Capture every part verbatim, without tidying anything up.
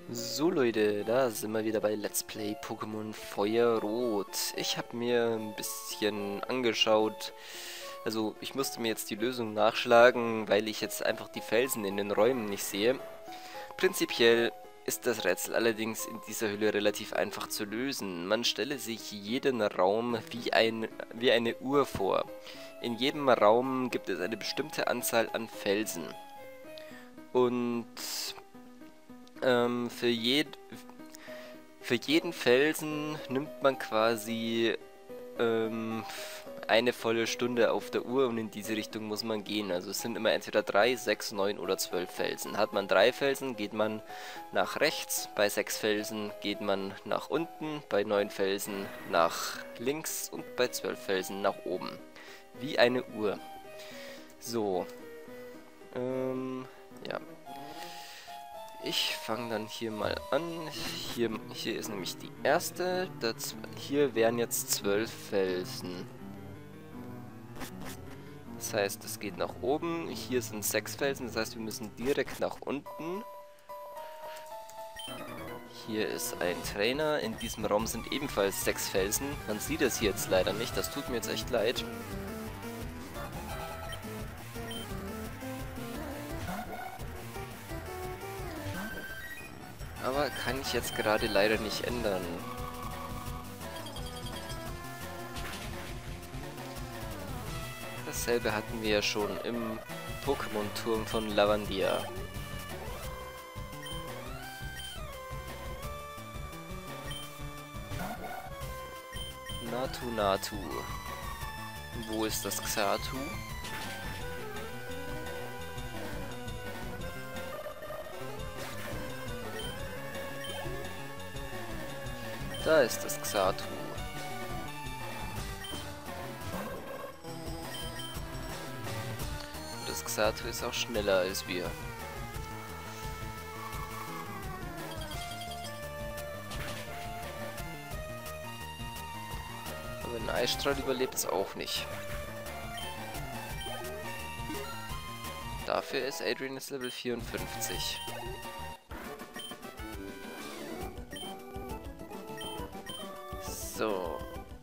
So Leute, da sind wir wieder bei Let's Play Pokémon Feuerrot. Ich habe mir ein bisschen angeschaut, also ich musste mir jetzt die Lösung nachschlagen, weil ich jetzt einfach die Felsen in den Räumen nicht sehe. Prinzipiell ist das Rätsel allerdings in dieser Höhle relativ einfach zu lösen. Man stelle sich jeden Raum wie, ein, wie eine Uhr vor. In jedem Raum gibt es eine bestimmte Anzahl an Felsen. Und ähm, für, jed für jeden Felsen nimmt man quasi ähm, eine volle Stunde auf der Uhr und in diese Richtung muss man gehen. Also es sind immer entweder drei, sechs, neun oder zwölf Felsen. Hat man drei Felsen, geht man nach rechts, bei sechs Felsen geht man nach unten, bei neun Felsen nach links und bei zwölf Felsen nach oben. Wie eine Uhr. So. Ähm, ja. Ich fange dann hier mal an. Hier, hier ist nämlich die erste. Das, hier wären jetzt zwölf Felsen. Das heißt, es geht nach oben. Hier sind sechs Felsen. Das heißt, wir müssen direkt nach unten. Hier ist ein Trainer. In diesem Raum sind ebenfalls sechs Felsen. Man sieht es hier jetzt leider nicht. Das tut mir jetzt echt leid. Aber kann ich jetzt gerade leider nicht ändern. Dasselbe hatten wir ja schon im Pokémon-Turm von Lavandia. Natu Natu. Wo ist das Xatu? Da ist das Xatu. Das Xatu ist auch schneller als wir. Aber ein Eisstrahl überlebt es auch nicht. Dafür ist Adrian jetzt Level vierundfünfzig. So.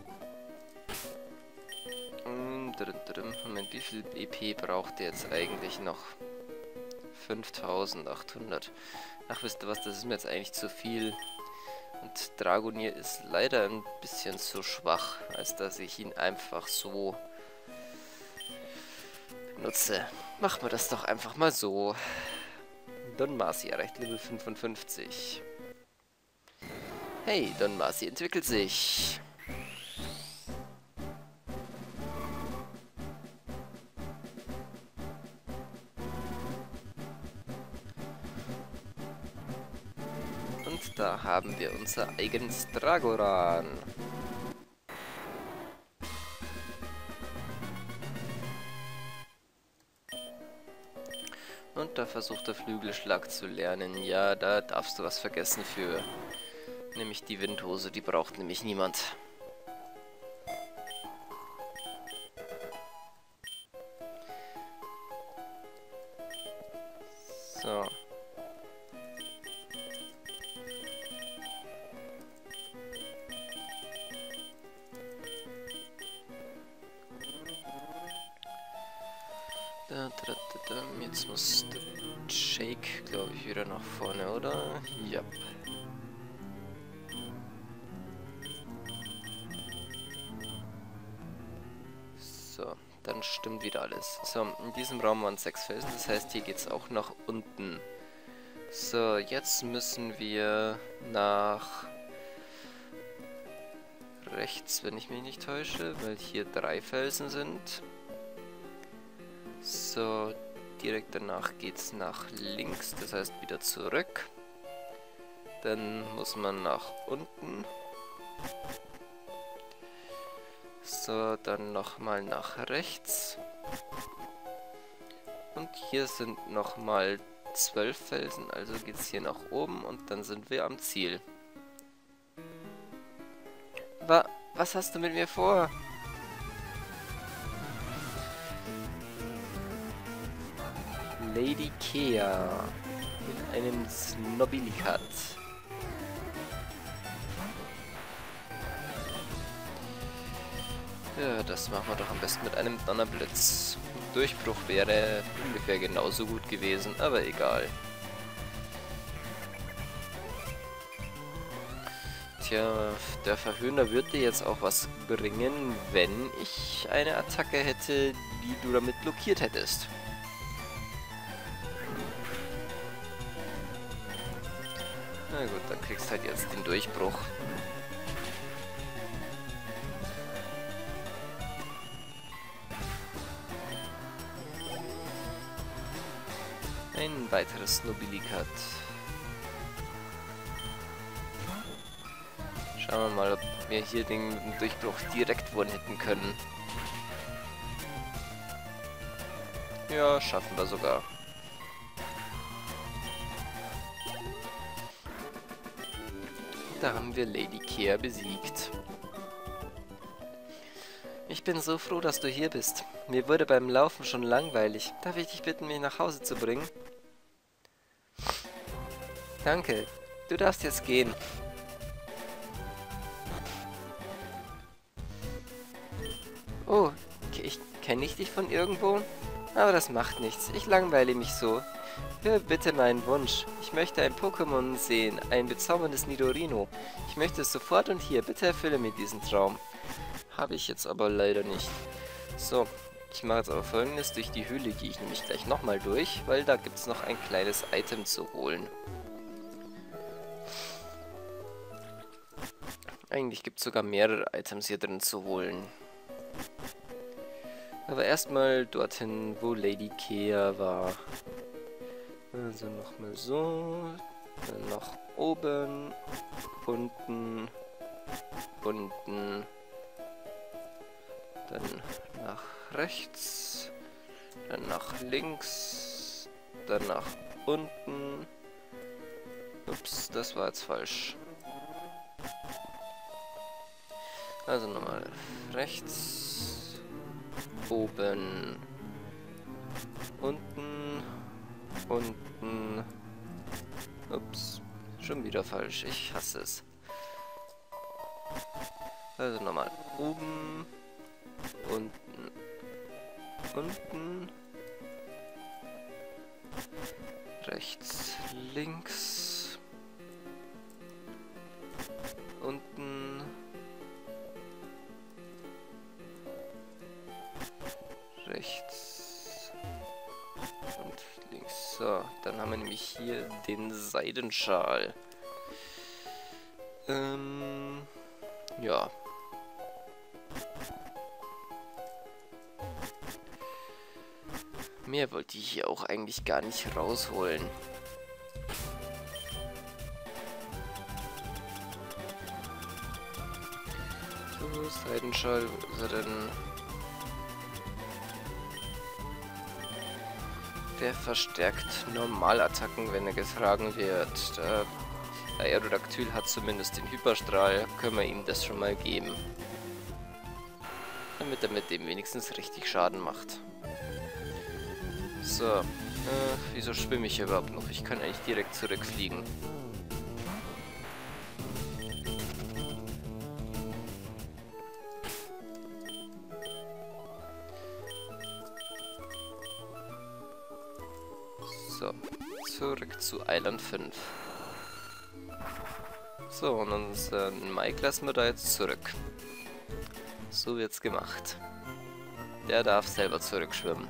Moment, wie viel E P braucht der jetzt eigentlich noch? fünftausendachthundert. Ach, wisst ihr was, das ist mir jetzt eigentlich zu viel. Und Dragonier ist leider ein bisschen zu schwach, als dass ich ihn einfach so benutze. Machen wir das doch einfach mal so. Don Marcy erreicht Level fünfundfünfzig. Hey, Don Marcy entwickelt sich. Und da haben wir unser eigenes Dragoran. Und da versucht der Flügelschlag zu lernen. Ja, da darfst du was vergessen für. Nämlich die Windhose, die braucht nämlich niemand. So. Da, da, da, da. Jetzt muss der Shake, glaube ich, wieder nach vorne, oder? Ja. So, dann stimmt wieder alles. So, in diesem Raum waren sechs Felsen, das heißt, hier geht es auch nach unten. So, jetzt müssen wir nach rechts, wenn ich mich nicht täusche, weil hier drei Felsen sind. So, direkt danach geht's nach links, das heißt wieder zurück. Dann muss man nach unten. So, dann nochmal nach rechts. Und hier sind nochmal zwölf Felsen, also geht's hier nach oben und dann sind wir am Ziel. Wa- was hast du mit mir vor? Lady Kea. in einem Snobilikat. Ja, das machen wir doch am besten mit einem Donnerblitz. Durchbruch wäre ungefähr genauso gut gewesen, aber egal. Tja, der Verhöhner würde dir jetzt auch was bringen, wenn ich eine Attacke hätte, die du damit blockiert hättest. Na gut, dann kriegst du halt jetzt den Durchbruch. Ein weiteres Nobilikat. Schauen wir mal, ob wir hier den Durchbruch direkt one-hitten können. Ja, schaffen wir sogar. Da haben wir Lady Kehr besiegt. Ich bin so froh, dass du hier bist. Mir wurde beim Laufen schon langweilig. Darf ich dich bitten, mich nach Hause zu bringen? Danke. Du darfst jetzt gehen. Oh, ich kenne ich dich von irgendwo? Aber das macht nichts. Ich langweile mich so. Hör bitte meinen Wunsch. Ich möchte ein Pokémon sehen, ein bezauberndes Nidorino. Ich möchte es sofort und hier. Bitte erfülle mir diesen Traum. Habe ich jetzt aber leider nicht. So, ich mache jetzt aber Folgendes. Durch die Höhle gehe ich nämlich gleich nochmal durch, weil da gibt es noch ein kleines Item zu holen. Eigentlich gibt es sogar mehrere Items hier drin zu holen. Aber erstmal dorthin, wo Lady Kehr war. Also nochmal so. Dann nach oben. Unten. Unten. Dann nach rechts. Dann nach links. Dann nach unten. Ups, das war jetzt falsch. Also nochmal rechts, oben, unten, unten, ups, schon wieder falsch, ich hasse es. Also nochmal oben, unten, unten, rechts, links, unten, rechts und links. So, dann haben wir nämlich hier den Seidenschal. Ähm, ja. Mehr wollte ich hier auch eigentlich gar nicht rausholen. So, Seidenschal, wo ist er denn? Der verstärkt Normalattacken, wenn er getragen wird. Der Aerodactyl hat zumindest den Hyperstrahl, können wir ihm das schon mal geben. Damit er mit dem wenigstens richtig Schaden macht. So, äh, wieso schwimme ich hier überhaupt noch? Ich kann eigentlich direkt zurückfliegen. So, zurück zu Island fünf. So, und unseren Mike lassen wir da jetzt zurück. So wird's gemacht. Der darf selber zurückschwimmen.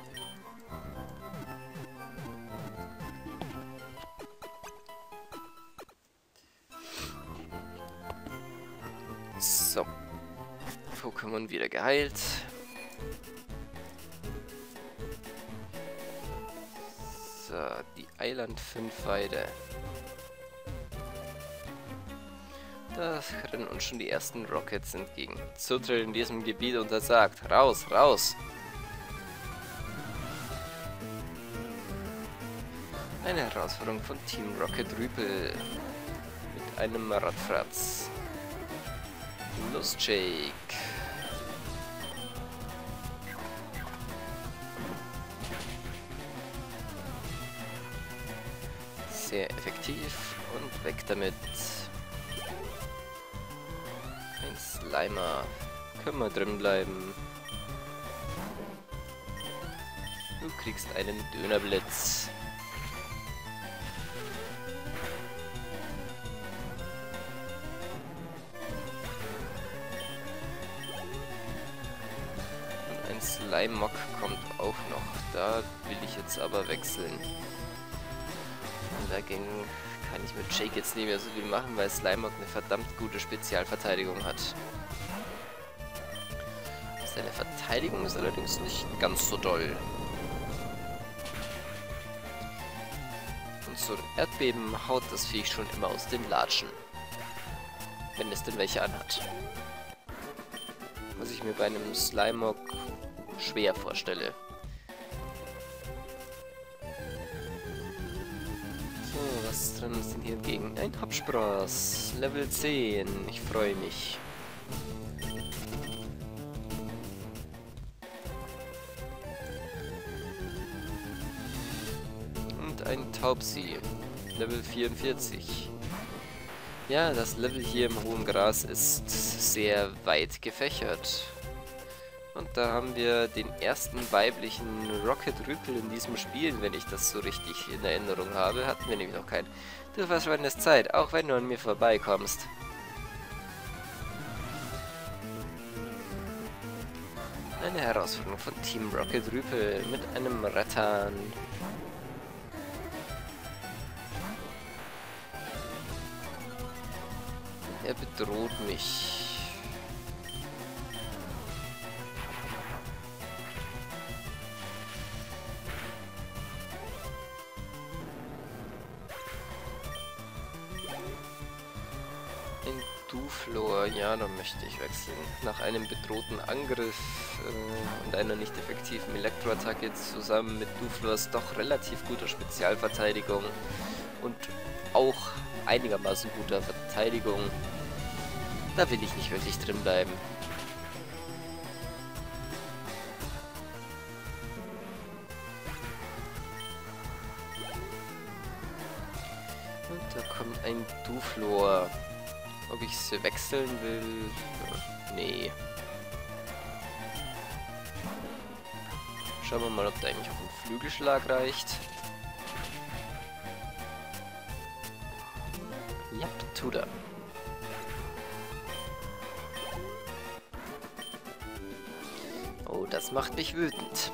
So. Pokémon wieder geheilt. So, die Island fünf Weide. Da rennen uns schon die ersten Rockets entgegen. Zutritt in diesem Gebiet untersagt. Raus, raus! Eine Herausforderung von Team Rocket Rüpel. Mit einem Radfratz. Los, Jake. sehr effektiv und weg damit. Ein Slimer. Können wir drin bleiben. Du kriegst einen Dönerblitz. Und ein Slime-Mock kommt auch noch. Da will ich jetzt aber wechseln. Und dagegen kann ich mit Jake jetzt nicht mehr so viel machen, weil Slime-Mock eine verdammt gute Spezialverteidigung hat. Seine Verteidigung ist allerdings nicht ganz so doll. Und so ein Erdbeben haut das Viech schon immer aus den Latschen. Wenn es denn welche anhat. Was ich mir bei einem Slimemock schwer vorstelle. So, was dran ist denn hier entgegen? Ein Hauptspross. Level zehn. Ich freue mich. Ein Taubsi. Level vierundvierzig. Ja, das Level hier im hohen Gras ist sehr weit gefächert. Und da haben wir den ersten weiblichen Rocket Rüpel in diesem Spiel, wenn ich das so richtig in Erinnerung habe. Hatten wir nämlich noch keinen. Du verschwendest Zeit, auch wenn du an mir vorbeikommst. Eine Herausforderung von Team Rocket Rüpel mit einem Rattan. Er bedroht mich. Ein Duflor, ja, da möchte ich wechseln. Nach einem bedrohten Angriff äh, und einer nicht effektiven Elektroattacke zusammen mit Duflors doch relativ guter Spezialverteidigung und auch einigermaßen guter Verteidigung. Da will ich nicht wirklich drin bleiben. Und da kommt ein Duflor. Ob ich es wechseln will? Nee. Schauen wir mal, ob da eigentlich auch ein Flügelschlag reicht. Ja, tut er. Oh, das macht mich wütend.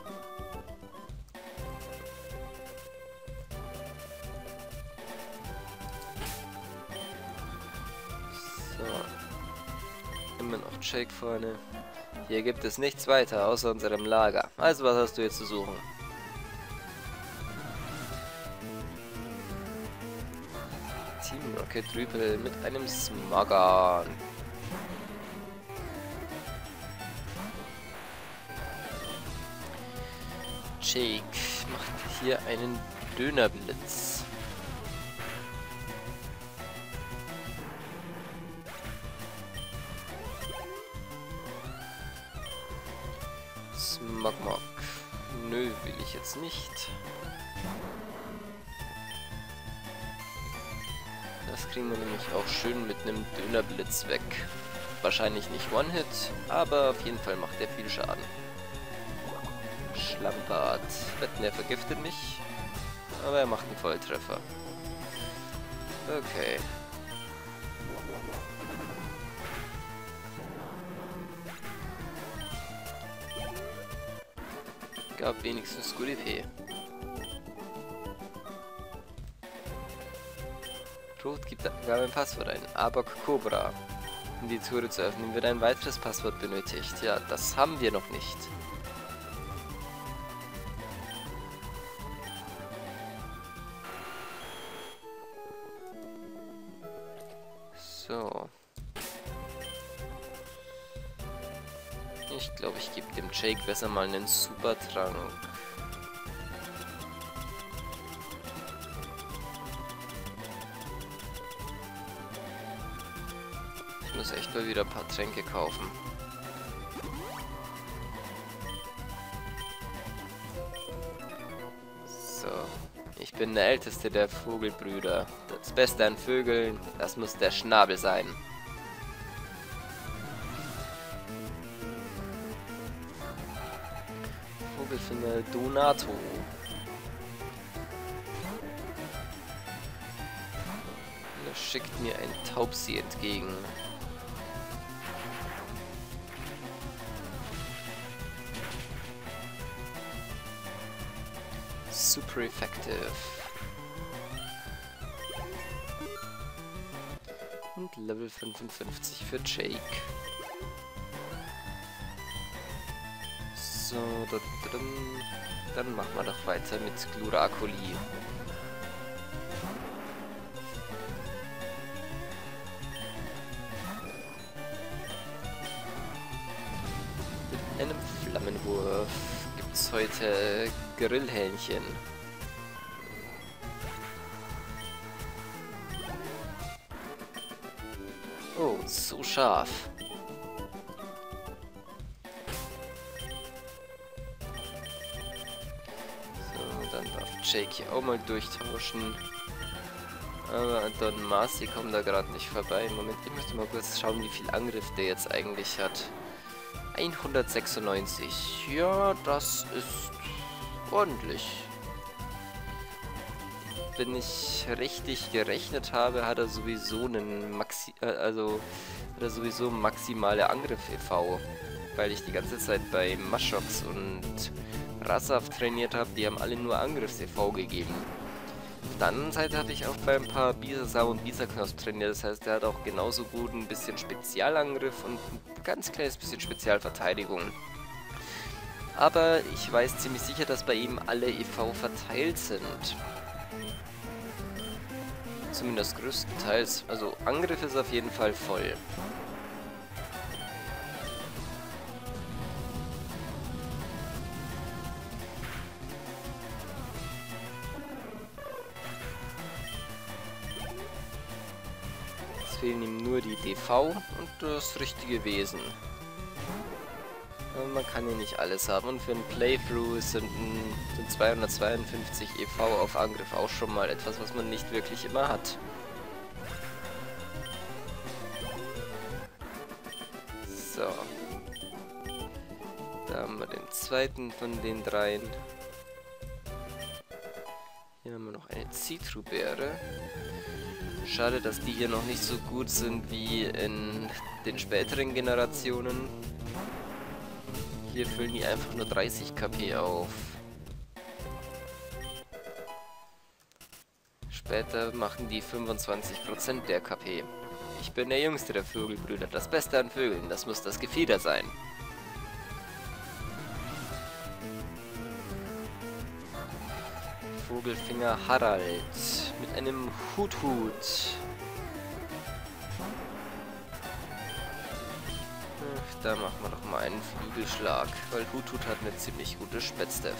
So. Immer noch Jake vorne. Hier gibt es nichts weiter außer unserem Lager. Also, was hast du jetzt zu suchen? Team Rocket Rüpel mit einem Smogon. Jake macht hier einen Dönerblitz. Smogmog. Nö, will ich jetzt nicht. Das kriegen wir nämlich auch schön mit einem Dönerblitz weg. Wahrscheinlich nicht One-Hit, aber auf jeden Fall macht er viel Schaden. Schlammbart. Wetten, er vergiftet mich. Aber er macht einen Volltreffer. Okay. Gab wenigstens gut E P. Rot gibt gab ein Passwort ein. Abok Cobra. Um die Tore zu öffnen, wird ein weiteres Passwort benötigt. Ja, das haben wir noch nicht. So. Ich glaube, ich gebe dem Jake besser mal einen Supertrank. Ich muss echt mal wieder ein paar Tränke kaufen. So. Ich bin der älteste der Vogelbrüder. Das Beste an Vögeln, das muss der Schnabel sein. Vogelfinger Donato. Er schickt mir ein Taubsi entgegen. Super effective. Und Level fünfundfünfzig für Jake. So, da, da, dann machen wir doch weiter mit Gluracoli. Mit einem Flammenwurf gibt's heute Grillhähnchen. Oh, so scharf. So, dann darf Jake hier auch mal durchtauschen. Aber Don Marcy kommt da gerade nicht vorbei. Moment, ich möchte mal kurz schauen, wie viel Angriff der jetzt eigentlich hat. hundertsechsundneunzig. Ja, das ist ordentlich. Wenn ich richtig gerechnet habe, hat er sowieso einen Maxi... Äh, also... Hat er sowieso maximale Angriff-E V. Weil ich die ganze Zeit bei Mashox und Rasaf trainiert habe, die haben alle nur Angriffs-E V gegeben. Auf der anderen Seite habe ich auch bei ein paar Bisasau und Bisaknosp trainiert, das heißt, der hat auch genauso gut ein bisschen Spezialangriff und ein ganz kleines bisschen Spezialverteidigung. Aber ich weiß ziemlich sicher, dass bei ihm alle E V verteilt sind. Zumindest größtenteils. Also Angriff ist auf jeden Fall voll. Es fehlen ihm nur die D V und das richtige Wesen. Aber man kann ja nicht alles haben und für ein Playthrough sind, sind zweihundertzweiundfünfzig E V auf Angriff auch schon mal etwas, was man nicht wirklich immer hat. So. Da haben wir den zweiten von den dreien. Hier haben wir noch eine Zitrusbeere. Schade, dass die hier noch nicht so gut sind wie in den späteren Generationen. Hier füllen die einfach nur dreißig KP auf. Später machen die fünfundzwanzig Prozent der K P. Ich bin der jüngste der Vogelbrüder. Das Beste an Vögeln, das muss das Gefieder sein. Vogelfinger Harald mit einem Hut-Hut. Da machen wir doch mal einen Flügelschlag, weil Hut-Hut hat eine ziemlich gute Spätzdef.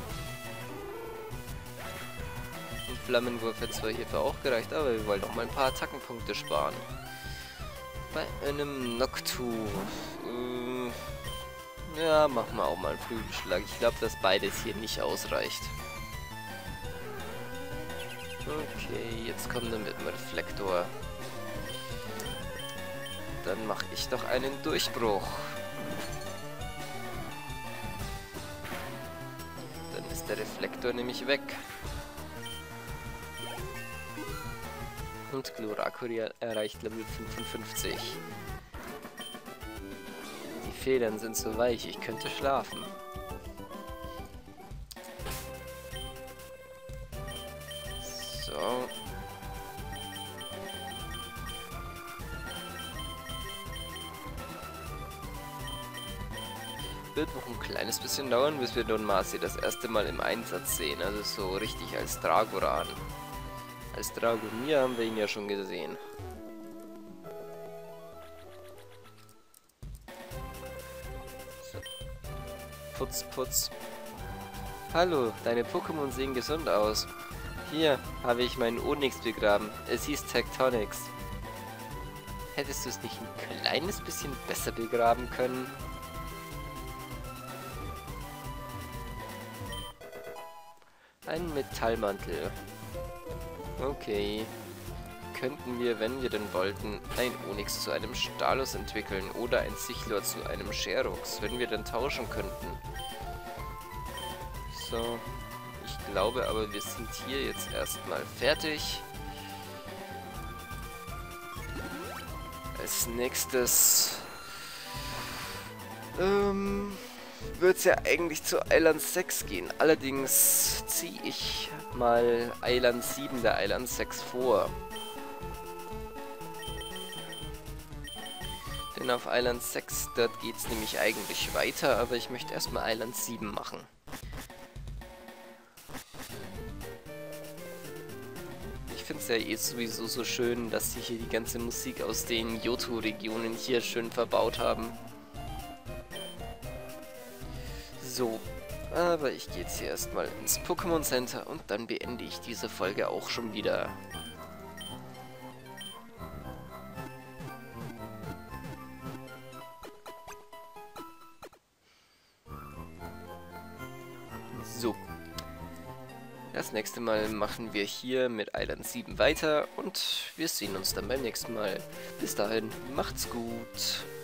Ein Flammenwurf hätte zwar hierfür auch gereicht, aber wir wollen doch mal ein paar Attackenpunkte sparen. Bei einem Noctu... Äh, ja, machen wir auch mal einen Flügelschlag. Ich glaube, dass beides hier nicht ausreicht. Okay, jetzt kommt er mit dem Reflektor. Dann mache ich doch einen Durchbruch. Dann ist der Reflektor nämlich weg. Und Gluracoli erreicht Level fünfundfünfzig. Die Federn sind so weich, ich könnte schlafen. So. Wird noch ein kleines bisschen dauern, bis wir Don Marcy das erste Mal im Einsatz sehen. Also so richtig als Dragoran. Als Dragomir haben wir ihn ja schon gesehen. So. Putz, putz. Hallo, deine Pokémon sehen gesund aus. Hier habe ich meinen Onyx begraben. Es hieß Tectonics. Hättest du es nicht ein kleines bisschen besser begraben können? Ein Metallmantel. Okay. Könnten wir, wenn wir denn wollten, ein Onyx zu einem Stalos entwickeln oder ein Sichlor zu einem Sherox, wenn wir dann tauschen könnten. So, ich glaube aber, wir sind hier jetzt erstmal fertig. Als nächstes ähm, wird es ja eigentlich zu Island sechs gehen. Allerdings ziehe ich mal Island sieben der Island sechs vor. Denn auf Island sechs, dort geht es nämlich eigentlich weiter, aber ich möchte erstmal Island sieben machen. Ich finde es ja eh sowieso so schön, dass sie hier die ganze Musik aus den Johto-Regionen hier schön verbaut haben. So, aber ich gehe jetzt hier erstmal ins Pokémon Center und dann beende ich diese Folge auch schon wieder. So. Das nächste Mal machen wir hier mit Island sieben weiter und wir sehen uns dann beim nächsten Mal. Bis dahin, macht's gut.